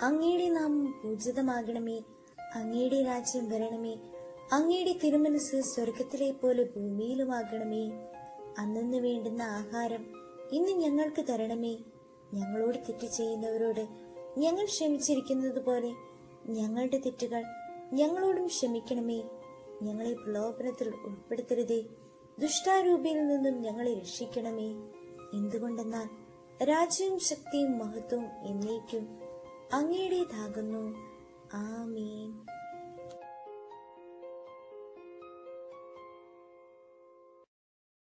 അങ്ങയുടെ നാമം പൂജിതമാകണമേ. അങ്ങയുടെ രാജ്യം വരണമേ. അങ്ങയുടെ തിരുമനസ് സ്വർഗത്തിലെ പോലെ ഭൂമിയിലുമാകണമേ. അന്നു വേണ്ടുന്ന ആഹാരം ഇന്ന് ഞങ്ങൾക്ക് തരണമേ. ഞങ്ങളോട് തെറ്റ് ചെയ്യുന്നവരോട് ഞങ്ങൾ ക്ഷമിച്ചിരിക്കുന്നത് പോലെ ഞങ്ങളുടെ തെറ്റുകൾ ഞങ്ങളോടും ക്ഷമിക്കണമേ. ഞങ്ങളെ പ്രലോഭനത്തിൽ ഉൾപ്പെടുത്തരുതേ. ദുഷ്ടാരൂപിയിൽ നിന്നും ഞങ്ങളെ രക്ഷിക്കണമേ. എന്തുകൊണ്ടെന്നാൽ രാജ്യവും ശക്തിയും മഹത്വവും എന്നേക്കും അങ്ങയുടേതാകുന്നു. ആമേൻ.